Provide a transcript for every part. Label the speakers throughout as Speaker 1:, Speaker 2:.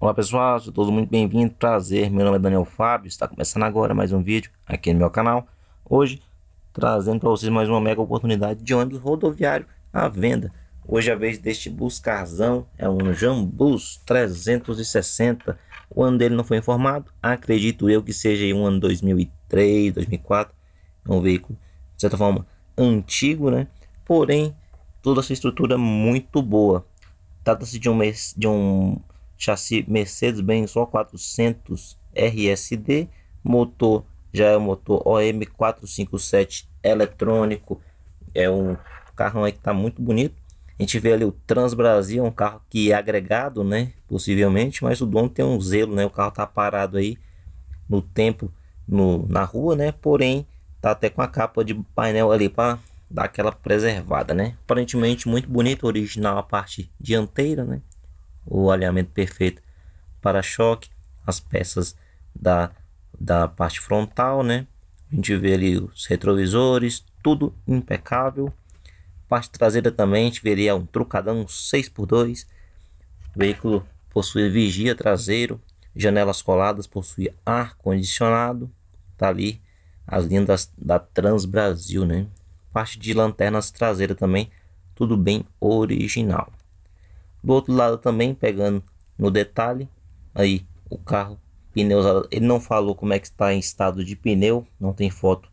Speaker 1: Olá pessoal, sejam todos muito bem-vindos, prazer, meu nome é Daniel Fábio, está começando agora mais um vídeo aqui no meu canal. Hoje, trazendo para vocês mais uma mega oportunidade de ônibus rodoviário à venda. Hoje é a vez deste Buscarzão, é um Jambus 360, o ano dele não foi informado, acredito eu que seja um ano 2003, 2004, é um veículo de certa forma antigo, né? Porém, toda essa estrutura muito boa. Trata-se de um chassi Mercedes-Benz O400 RSD, motor já é o motor OM457 eletrônico, é um carro aí que está muito bonito. A gente vê ali o Trans Brasil, um carro que é agregado, né, possivelmente, mas o dono tem um zelo, né, o carro está parado aí no tempo na rua, né, porém tá até com a capa de painel ali para dar aquela preservada, né. Aparentemente muito bonito, original a parte dianteira, né, o alinhamento perfeito para-choque, as peças da parte frontal, né? A gente vê ali os retrovisores, tudo impecável. Parte traseira também, a gente veria um trucadão 6x2. O veículo possui vigia traseiro, janelas coladas, possui ar condicionado. Tá ali as linhas da Trans Brasil, né? Parte de lanternas traseira também, tudo bem original. Do outro lado também, pegando no detalhe, aí o carro, pneus, ele não falou como é que está em estado de pneu, não tem foto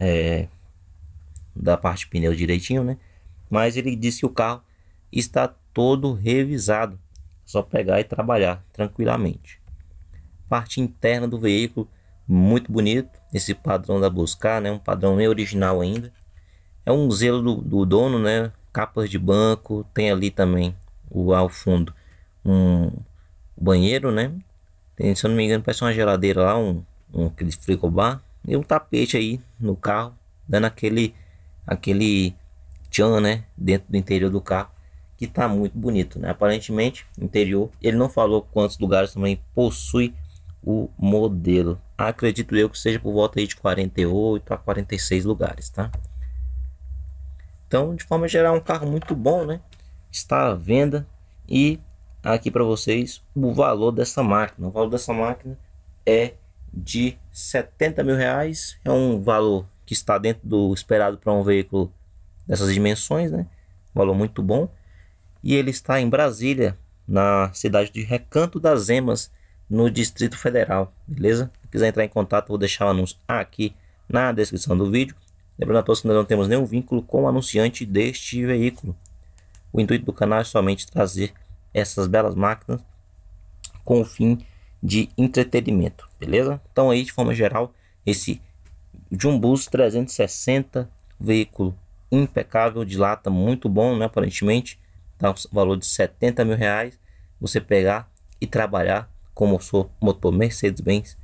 Speaker 1: da parte de pneu direitinho, né? Mas ele disse que o carro está todo revisado, só pegar e trabalhar tranquilamente. Parte interna do veículo, muito bonito, esse padrão da Buscar, né? Um padrão meio original ainda. É um zelo do dono, né? Capas de banco, tem ali também ao fundo um banheiro, né? Tem, se eu não me engano, parece uma geladeira lá, aquele frigobar e um tapete aí no carro, dando aquele tchan, né, dentro do interior do carro, que tá muito bonito, né? Aparentemente, interior, ele não falou quantos lugares também possui o modelo. Acredito eu que seja por volta aí de 48 a 46 lugares, tá? Então, de forma geral, é um carro muito bom, né? Está à venda e aqui para vocês o valor dessa máquina. O valor dessa máquina é de 70 mil reais. É um valor que está dentro do esperado para um veículo dessas dimensões, né? Valor muito bom. E ele está em Brasília, na cidade de Recanto das Emas, no Distrito Federal, beleza? Se quiser entrar em contato, vou deixar o anúncio aqui na descrição do vídeo. Lembrando a todos que nós não temos nenhum vínculo com o anunciante deste veículo. O intuito do canal é somente trazer essas belas máquinas com o fim de entretenimento, beleza? Então aí, de forma geral, esse Jambus 360, veículo impecável, de lata muito bom, né? Aparentemente, tá um valor de 70 mil reais. Você pegar e trabalhar com motor Mercedes-Benz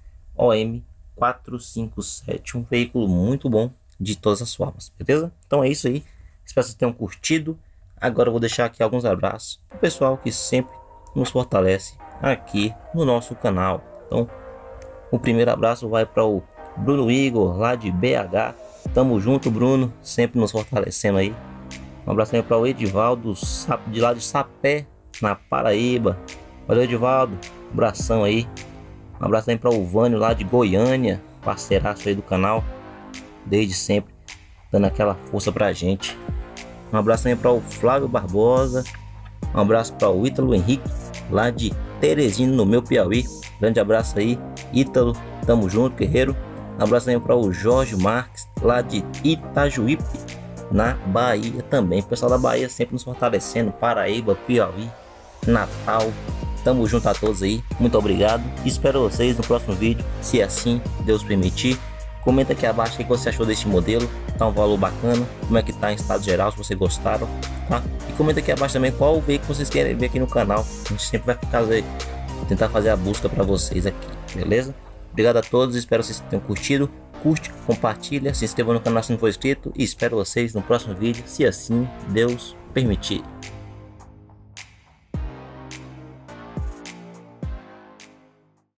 Speaker 1: OM457, um veículo muito bom de todas as formas, beleza? Então é isso aí, espero que vocês tenham curtido. Agora eu vou deixar aqui alguns abraços para o pessoal que sempre nos fortalece aqui no nosso canal. Então, o primeiro abraço vai para o Bruno Igor, lá de BH. Tamo junto, Bruno, sempre nos fortalecendo aí. Um abraço também para o Edivaldo, de lá de Sapé, na Paraíba. Valeu, Edivaldo, um abração aí. Um abraço também para o Vânio, lá de Goiânia, parceiraço aí do canal, desde sempre, dando aquela força pra gente. Um abraço também para o Flávio Barbosa. Um abraço para o Ítalo Henrique, lá de Teresina, no meu Piauí. Grande abraço aí, Ítalo. Tamo junto, guerreiro. Um abraço também para o Jorge Marques, lá de Itajuípe, na Bahia também. O pessoal da Bahia sempre nos fortalecendo. Paraíba, Piauí, Natal. Tamo junto a todos aí. Muito obrigado. Espero vocês no próximo vídeo, se assim Deus permitir. Comenta aqui abaixo o que você achou deste modelo, tá um valor bacana, como é que tá em estado geral, se vocês gostaram, tá? E comenta aqui abaixo também qual o veículo vocês querem ver aqui no canal. A gente sempre vai tentar fazer a busca para vocês aqui, beleza? Obrigado a todos, espero que vocês tenham curtido. Curte, compartilha, se inscreva no canal se não for inscrito e espero vocês no próximo vídeo, se assim Deus permitir.